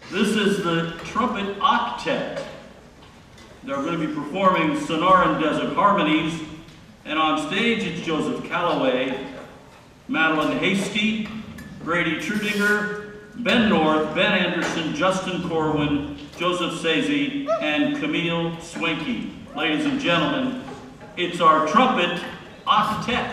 This is the Trumpet Octet. They're going to be performing Sonoran Desert Harmonies, and on stage it's Joseph Callaway, Madeline Hastie, Brady Truedinger, Ben North, Ben Anderson, Justin Korwin, Joseph Saysy, and Camille Swencki. Ladies and gentlemen, it's our Trumpet Octet.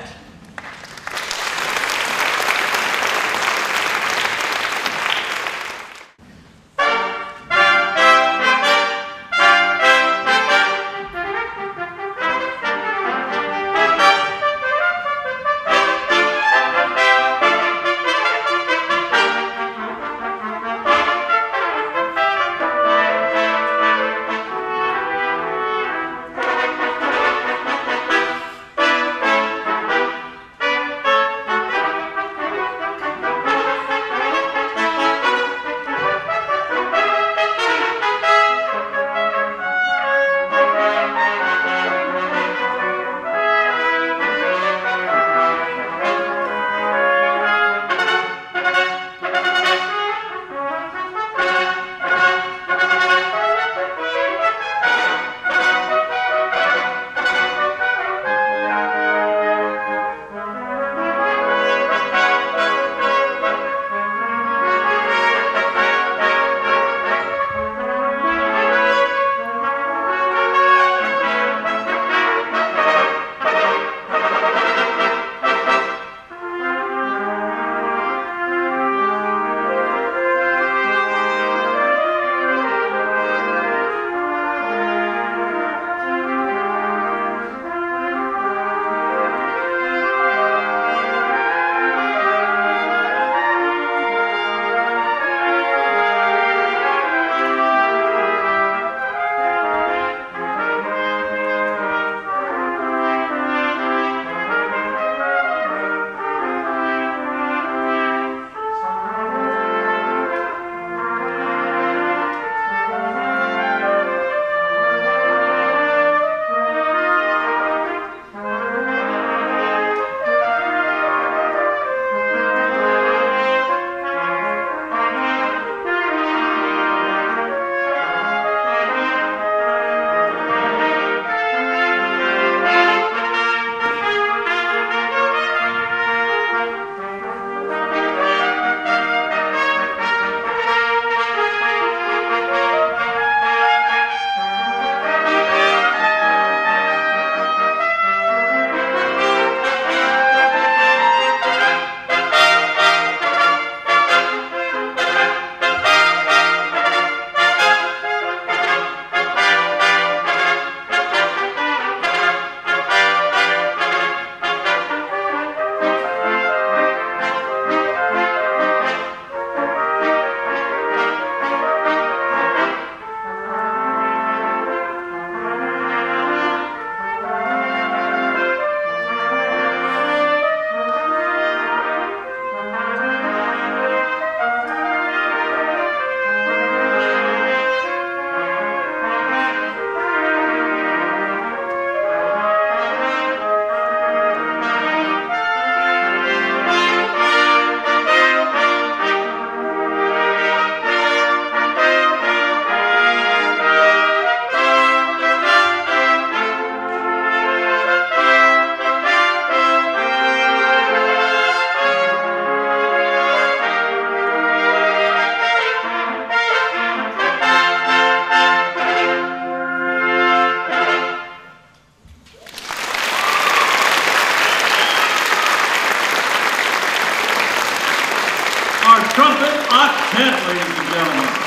Trumpet Octet, ladies and gentlemen.